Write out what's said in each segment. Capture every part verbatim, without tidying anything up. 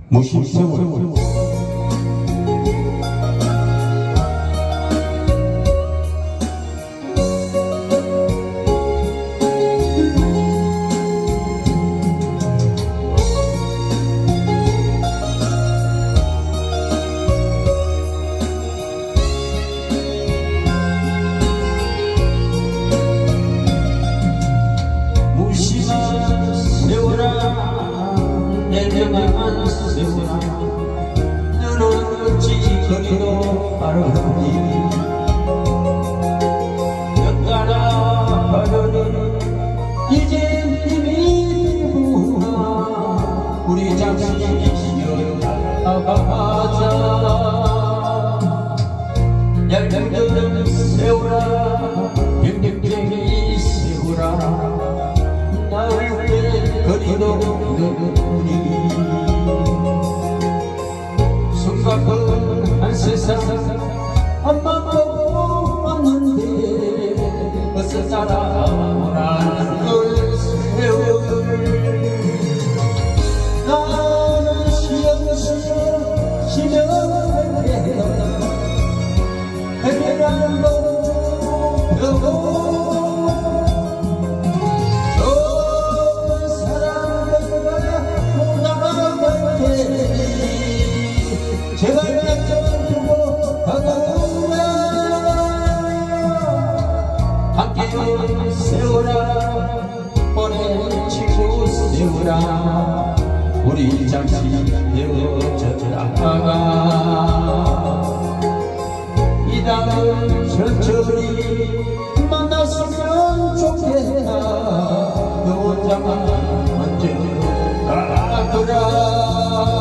무심세월 냉정한 세월아 너는 어찌 거리로 바라보니 연가라 바라니 이제 힘이 들구나 우리 잠시 쉬어가자 얄짤들 세월아 빙빙빙이 세월아 나올 때 거리로 너니 숨가쁜 한 세상 엄마 보고 왔는데 어서 자라라는 걸 세월 나는 시험시험 시험할게 해라는 걸 펴고 제발 약점 두고 가가오라 함께 세워라 오랜 친구 세워라 우리 잠시 헤어졌다가 이 다음 천천히 만났으면 좋겠다 너 혼자만 언제 가거라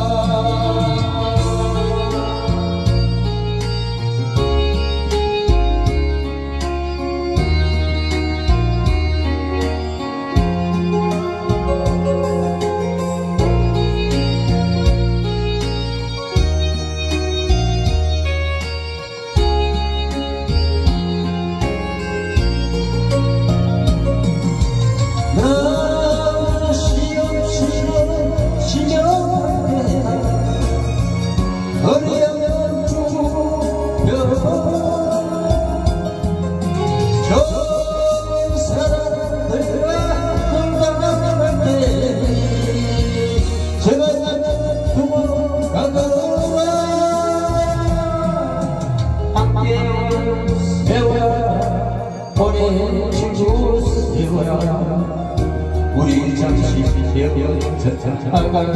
오랜 친구 세워라 우리 잠시 헤어졌다가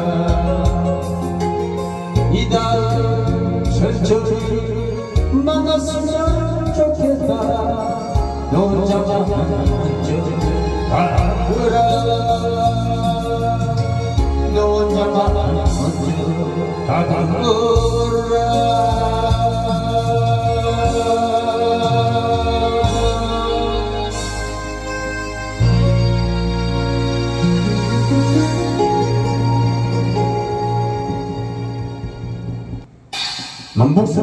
이 다음 천천히 만났으면 좋겠다 너 혼자만 먼저 가거라 너 혼자만 먼저 가거라 만복사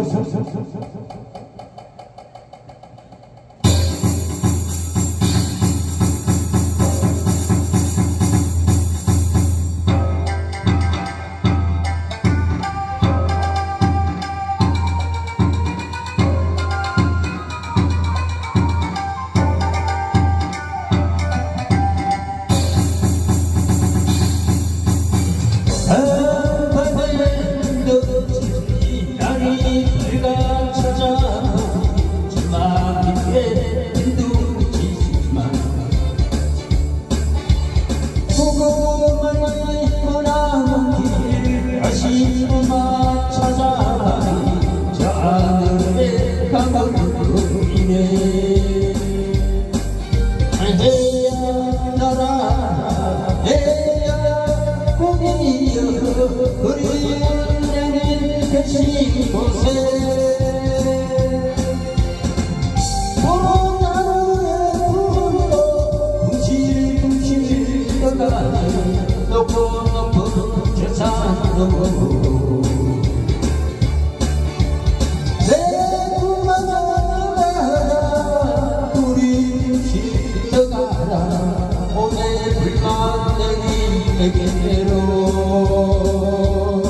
오늘 불만 내리 내게로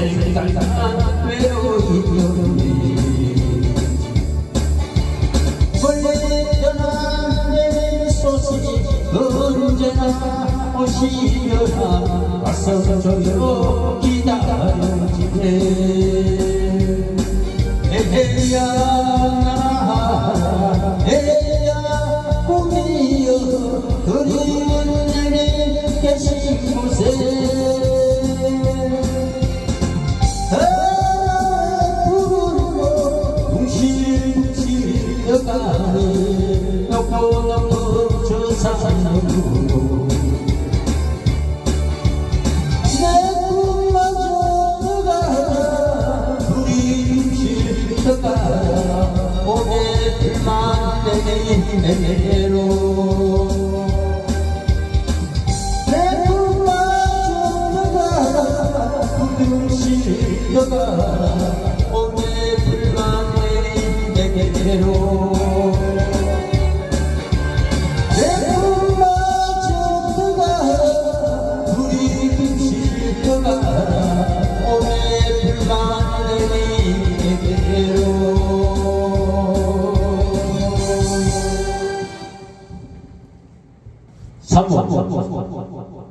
생각나 외로운 여름이 멀리 떠난 내 소식이 언제나 오시려나 와서 저기로 기다려지네. 에헤야 에헤야 꿈이여 그리운 님이 계신 곳에 높고 높고 저 산으로 내 꿈마저 너가 부림실 너가 오게 불만 내게로 내 꿈마저 너가 부림실 너가 오게 불만 내게로 삼 번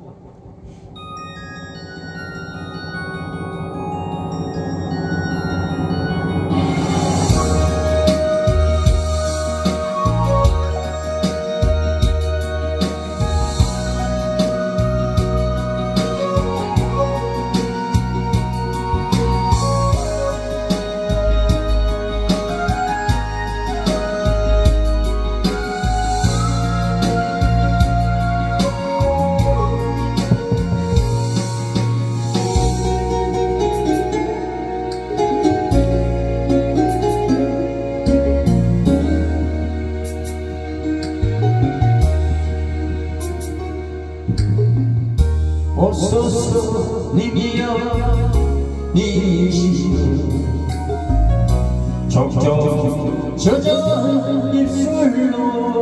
오소서 님이여 님이시여 적적 젖은 입술로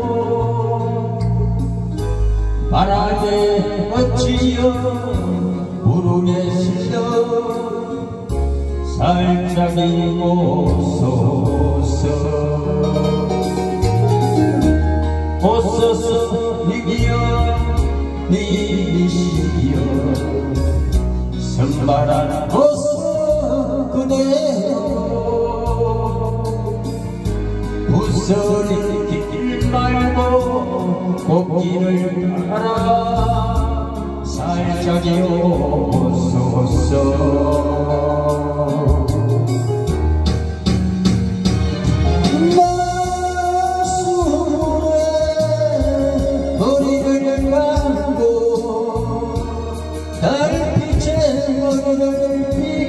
바람에 어찌여 구름에 실려 살짝이 오소서 오소서 님이여 님이시여 선발한 어서 그대여 웃소리 길 말고 꽃길을 따라 살짝이 오소서 달빛에 머리를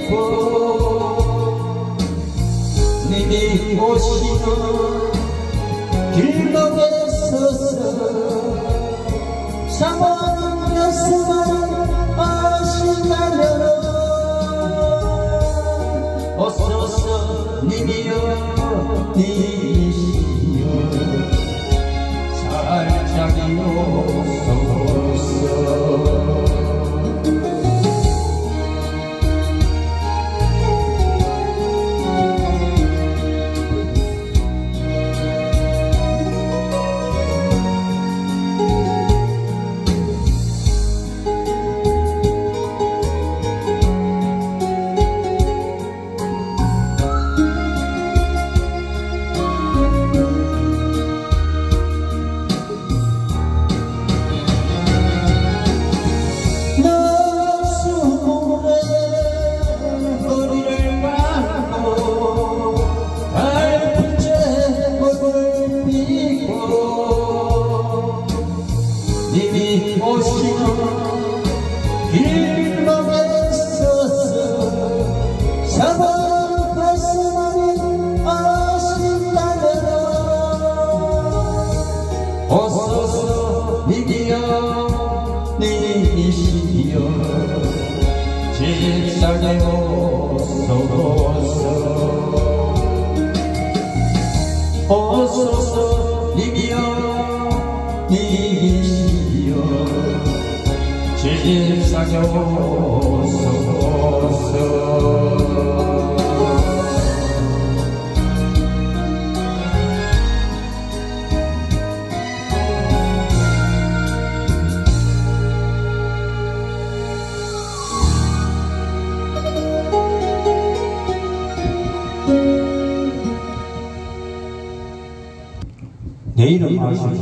빗고 님이 오시는 길목에 서서 사모하는 가슴을 아신다면 어서서 님이여 님이시여 살짝이 오소서 님이 오시는 길목에 서서 사모하는 가슴을 아신다면 어서서 님이여 님이시여 집사게 오소서 어서서 님이여 님이시여 내 이름 아시죠?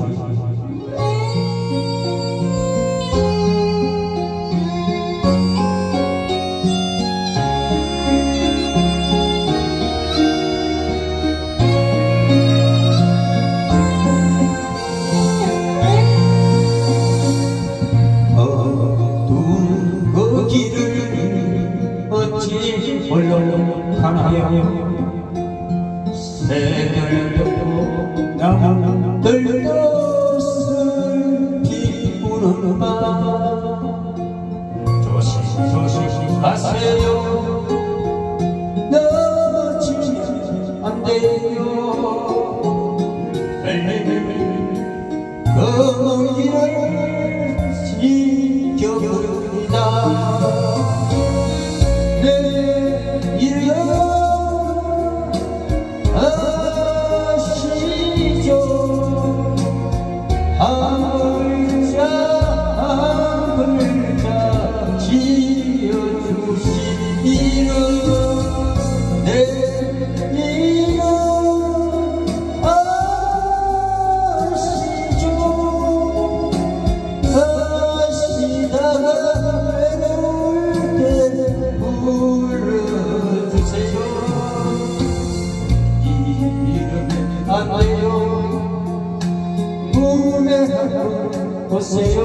어두운 그 길을 어찌 홀로 가나요? 새들도 남들 것을 피우는 밤 조심 조심 하세요. 넘어지면 안 돼요. 검은 길을 지켜봅니다. 내 이름 한 글자 한 글자 지어주시기를. 내 이름 아시죠? 아시다가 외로울 때 불러주세요. 이 이름은 안 돼요. 보세요.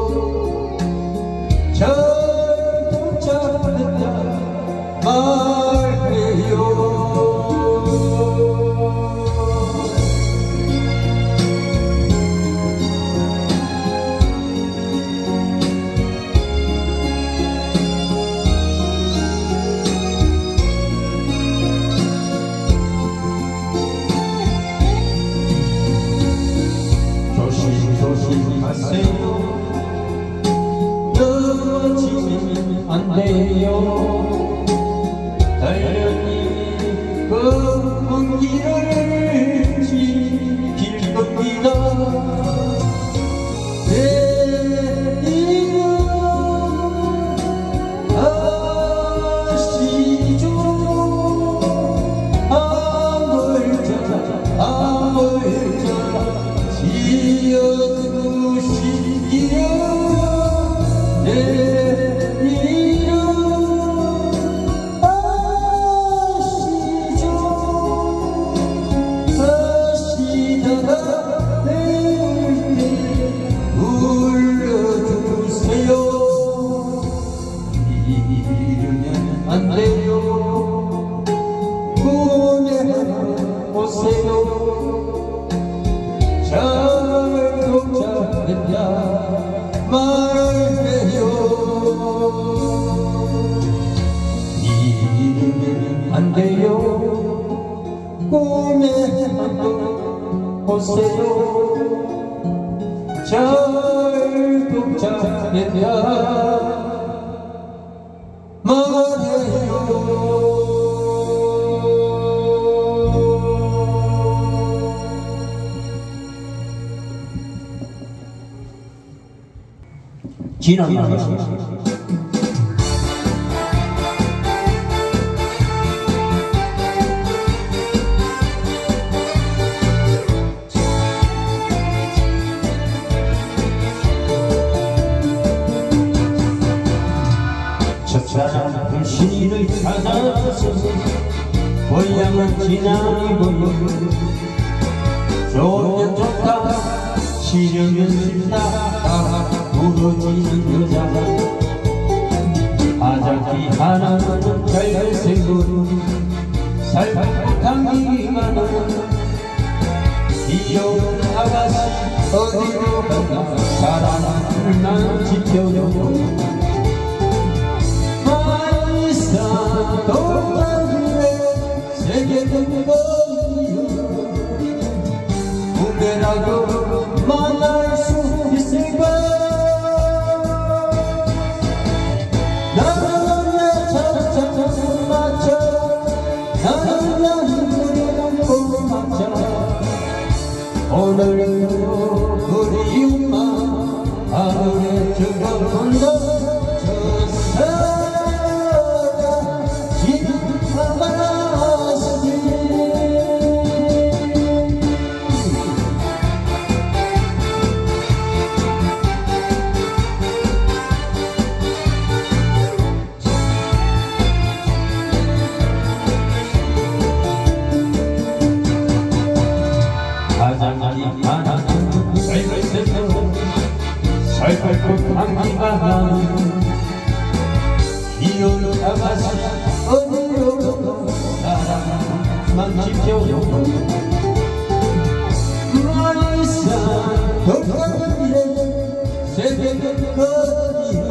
절 붙잡는다 말해요. 조심하세요. 넘어지면 안 돼요. 달려니 검은 길을 지킬 겁니다. 내 이름 아시죠? 한 글자 한 글자 지어주시기를. 내 이름 아시죠? 아시다가 내올 때 불러주세요. 이러면 안 돼요. 꿈에 오세요. 잘 붙잡는다 말해요. 이러면 안 돼요. 꿈에 한번 오세요. 잘 붙잡는다 말해요. 지난 날씨 첫사랑 불신을 찾아서 고향은 지나니 보여. 좋으면 좋다 싫으면 싫다 부러지는 여자가 아작기 하나는 잘생긴 살팔 감기가는 귀여운 아가씨 어디로 가나 사랑을 난 지켜줘. 마이사 동안에 세계는 거리요. 꿈에라도 만날 수 있을까? 오늘도 그리움만 하늘에 적어본다. 저 사랑 지나가라시니 가장이 하나 살살살살 살살꽃 향기가 나는 기어는 아가씨 어디로 사랑만 지켜요. 그만이사 독하기에 새벽은 거리요.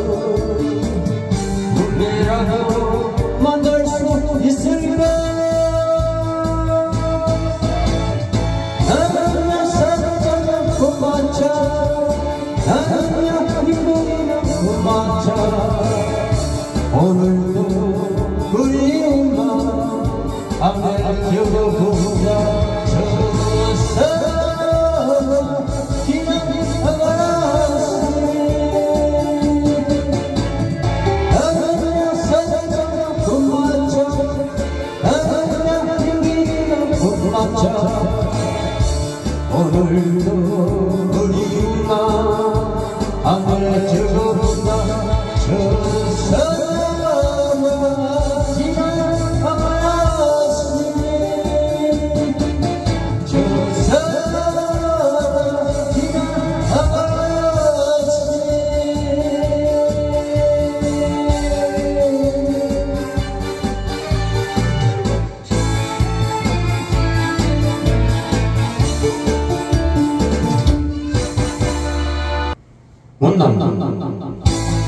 물레라도 만날 수 있을까. 오늘도 그리움만 밤에 적어보자. 저 사랑 지나가라시니 하늘의 사랑과 고마차 하늘의 여기가 고마차. 오늘도 그리움만 밤에 적어보자. 저 사랑 원남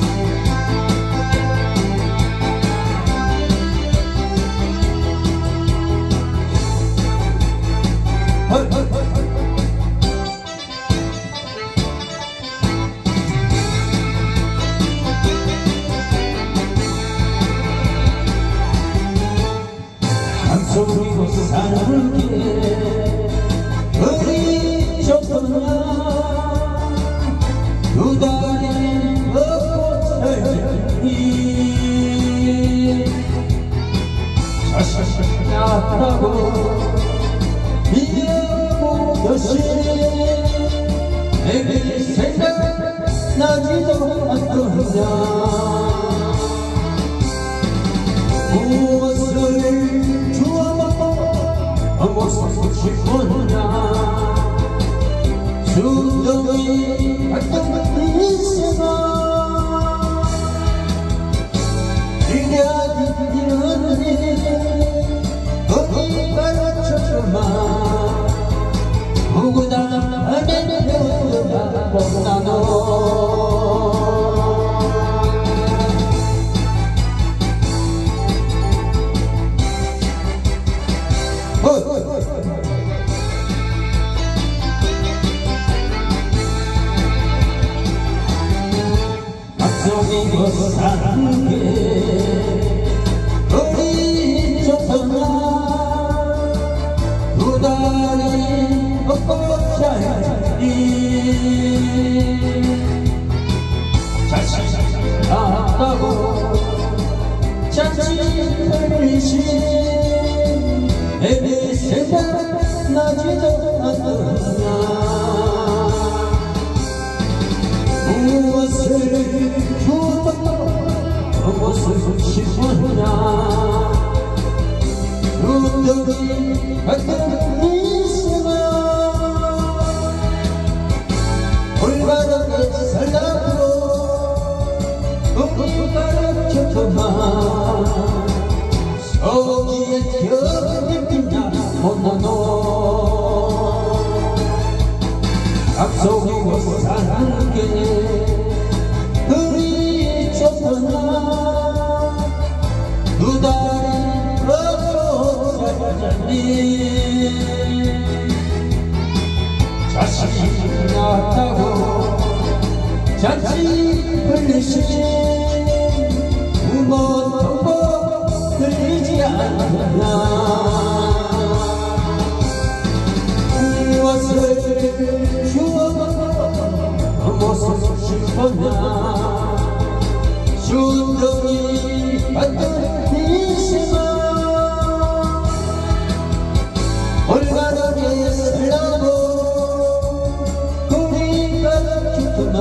산속이고 산울길 우리 좁구나. 두 다리 먹고 살니 자식 낳다고 미워보듯이 내게 생각나지도 않더냐. 무엇을 주워먹고 무엇을 싶었냐. 수동이 같은 인생아 이래야지는 어디 가르쳐주마. 누구나 안에 내려다 나눠 앞서기고 사는 게 우리 좋구나. 두 다리 먹고 살니 자식 낳았다고 자식을 신 애비 생각나지도 않더냐. 무엇을 주었다 무엇을 싶었냐. 눈덩이 같은 인생아 올바르게 살라고 우리 가르쳐줘마. 서기에 겨울이냐 못나노 앞서기고 사는 게 우리 좁구나. 두 다리 먹고 살자니 자식이 낳았다고 자식을 신 부모 통보 들리지 않느냐. 무엇을 주었던 모습 싶었나 순둥이 받던 이심아 올바르게 살라고 우리가 기쁘나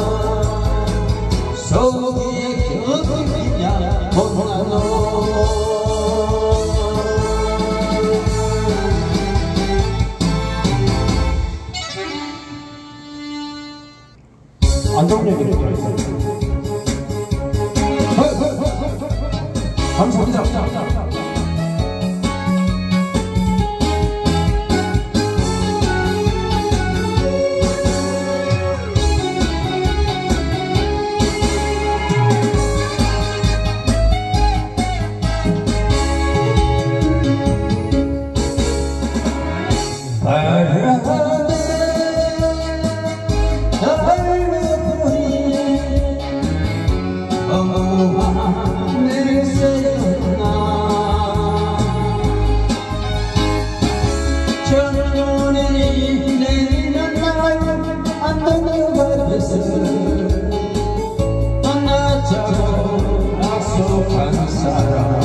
속에 격이냐 못나노 안정력이 들어있어요. 감사합니다. 만나자고 약속한 사람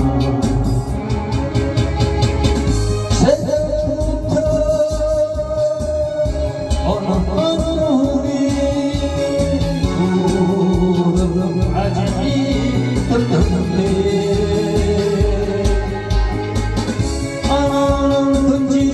새벽부터 어느 우리 구름까지 떴는데 하나는 금지리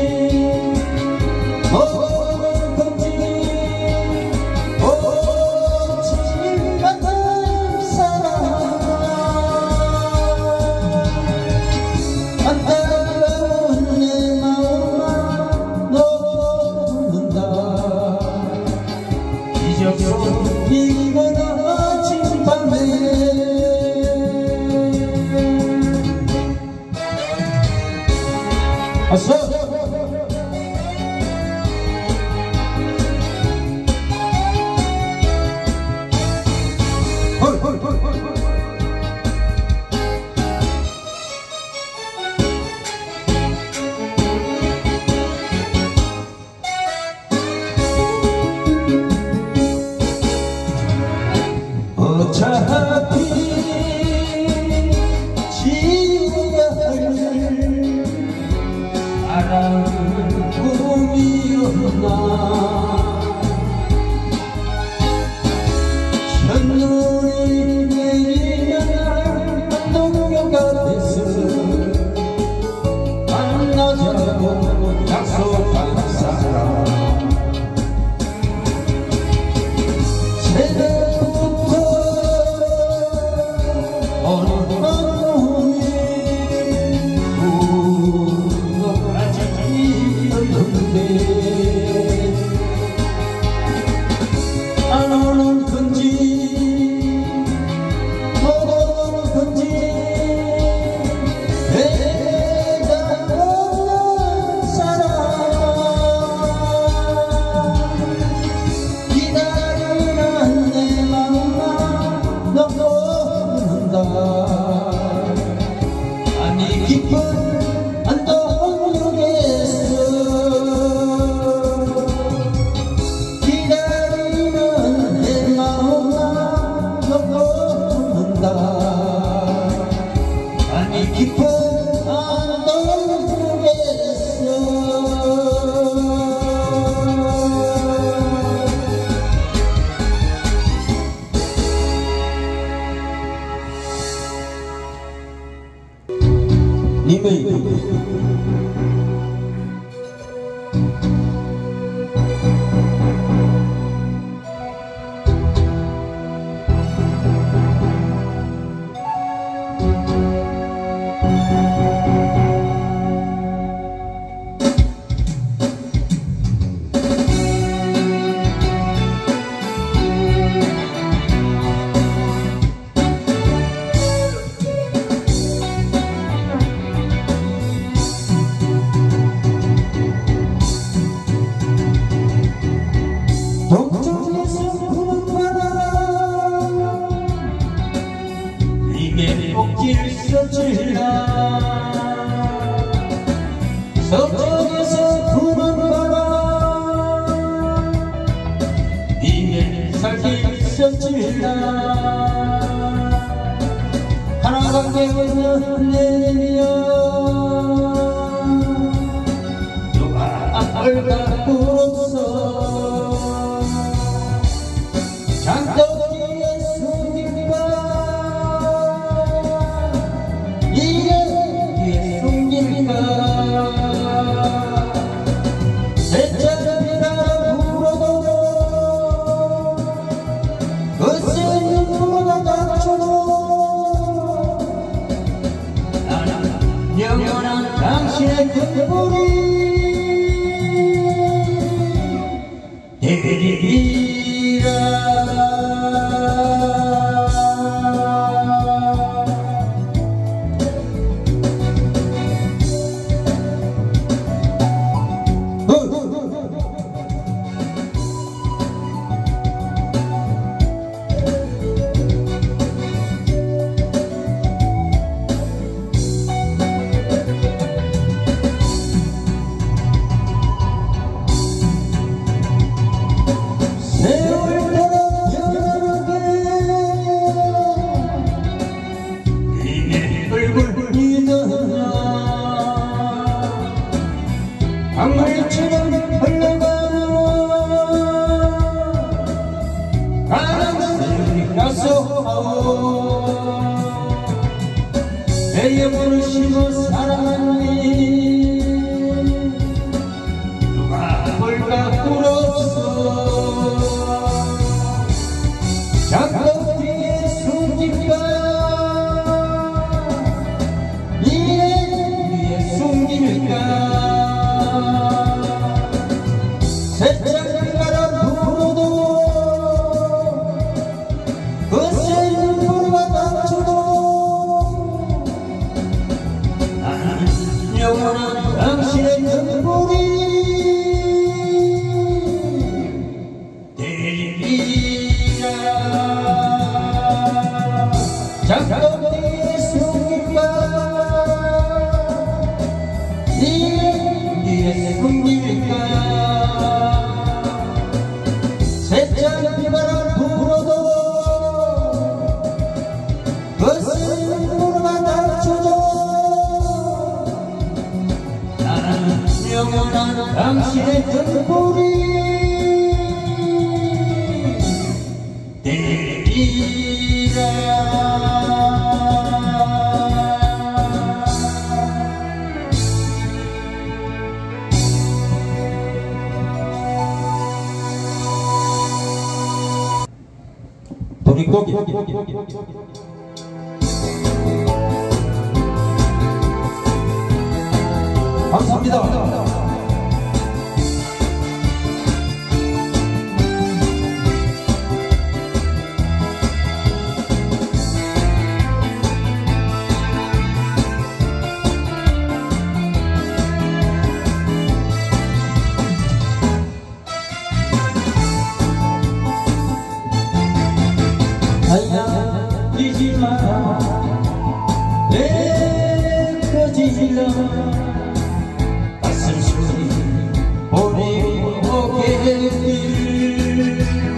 이거나 아침 밤에 아싸 어차피 지어야 할 사랑은 꿈이었나 첫눈이 내리면 동료가 됐어 만나자고 약속한 사람 안개는 내리며 누가 알까 부럽소 장독기에 숨길까 이게 숨길까 새처럼이라 불어도 거센 불어가 닥쳐도 나는 영원한 당신의 등불이 되리라. 강물처럼 흘러가는 가는 가서 내 영혼을 심어 사랑하니 누가 볼까 울었어 장독 뒤에 숨길까 이에 위에 숨길까 새장가라 불어도 거센 불과 닥쳐도 나는 영원한 당신의 등불이 되리라. 장독 뒤에 숨길까 이에 숨길까 새장비바람 불어도 거센 불만 닥쳐도 나는 영원한 당신의 등불이 되리라. 도끼 감사합니다. 잊지 마라 내 거짓이라 가슴 소리 버리고 오겠길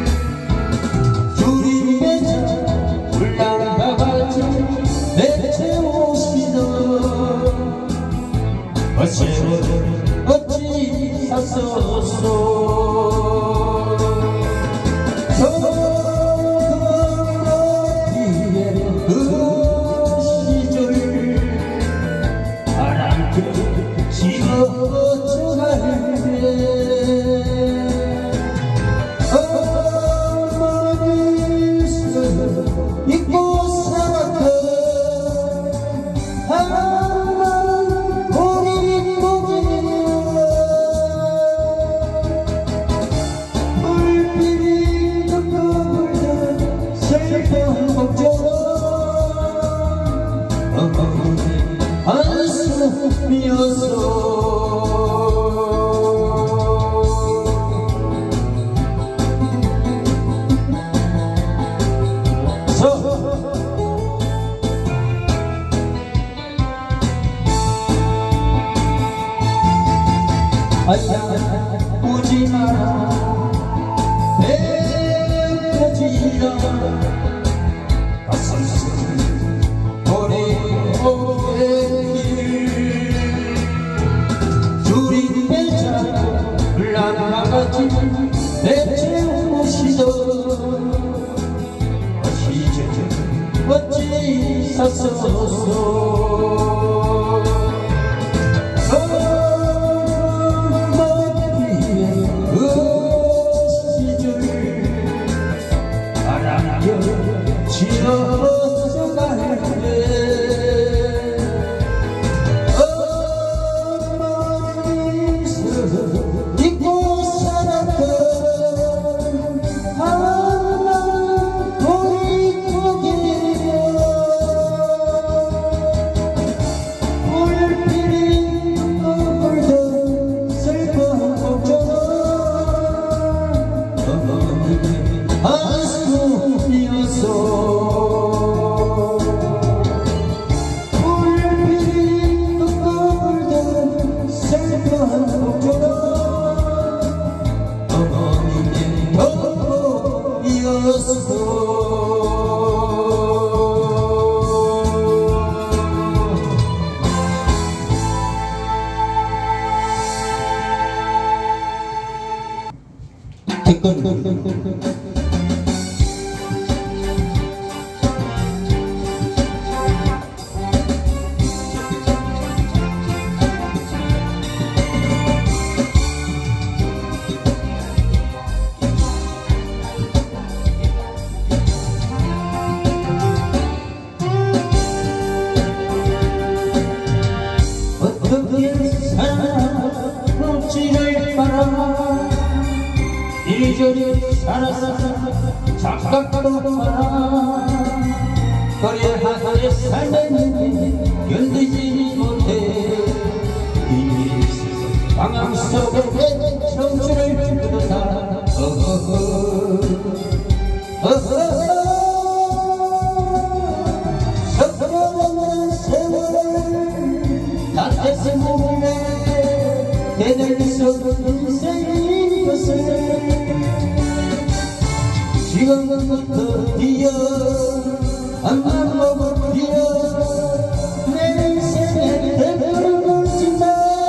줄이 맺어 불난바가지 내채우시던 어째를 어찌 샀었소 아야 오지 마라 내 거지라 가슴 속에 바가지 내채우시던 시절 어찌 샀었소 이리저리 살았어 착각도 마라 거리하게 살면 견디지 못해 이 방황 속에 청춘을 뜯었다 어허허 어허허 섞어놓는 세월 낯에서 몸에 대들 속 인생인 것을 지금부터 뛰어 한번 먹어 뛰어 내 인생에 대표를 걸친다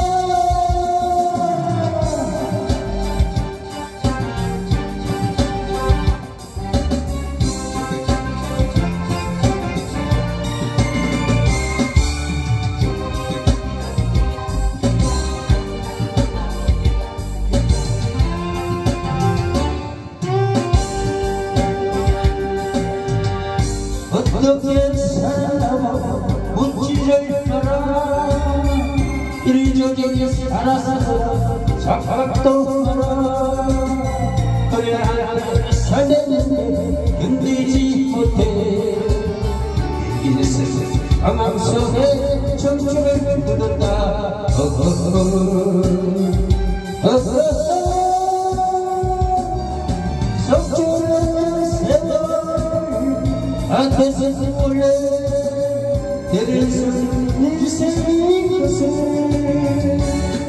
어떻게 살아와 묻지를 마라 이리저리 살아서 착각도 마라 그래야 살았는데 견디지 못해 인생 방황 속에 청춘을 묻었다 어허허 어허허 속주는 세월 앞에서 몰래 대를 쏜 인생인 것을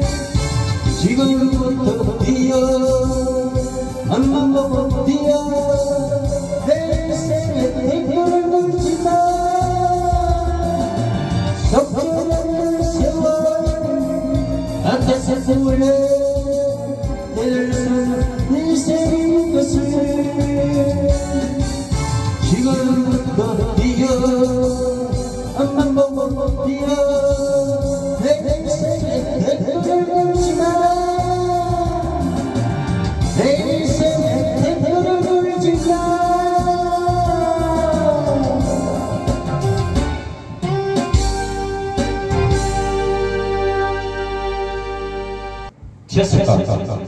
지금부터 뛰어 한번 보고 뛰어 내 인생에 대표를 걸지마 속주는 세월 앞에서 몰래 대를 쏜 인생인 것을 지금부터 뛰어 한번 보고 뛰어 내 인생에 대표를 걸지마 내 인생에 대표를 걸지마 됐을까?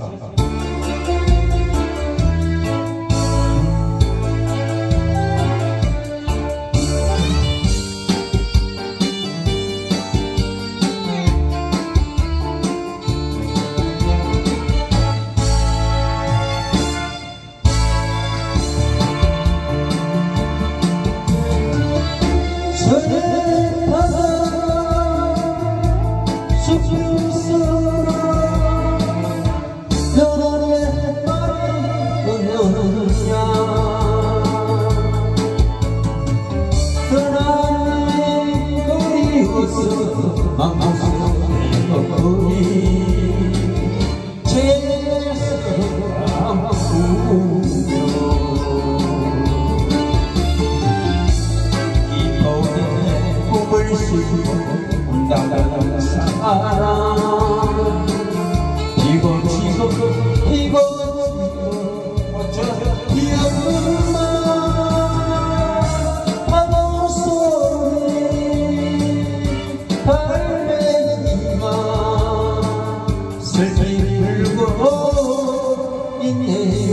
있네요.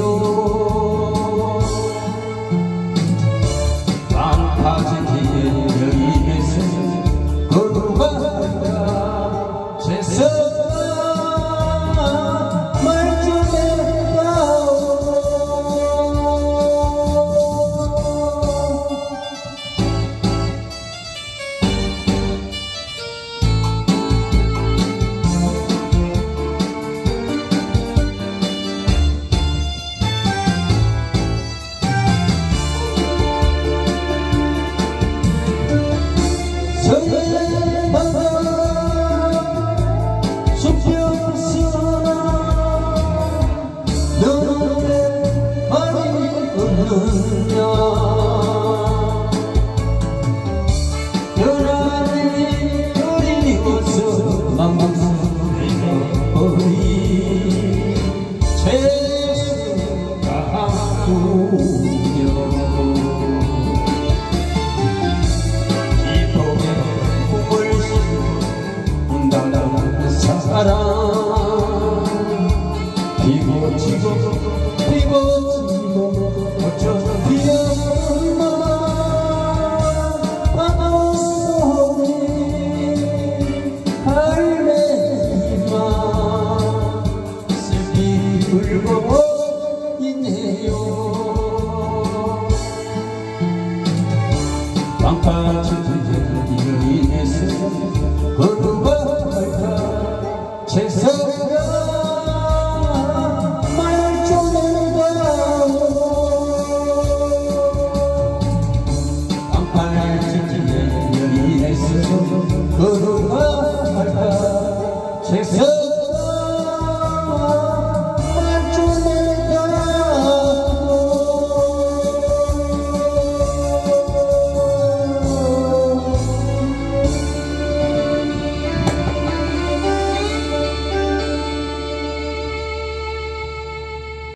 빵 터진 뒤에 여인에서 걸어가다 세상아 말 좀 해다오. 설레만가 숲여서 너는 왜 말이 없느냐. 연하니 그리워서 맘먹어버린 세수가 우며 사랑 피고치고 피고치고 어쩜 피었나 바닷속에 갈매기만 슬피 울고 있네요. 빵빵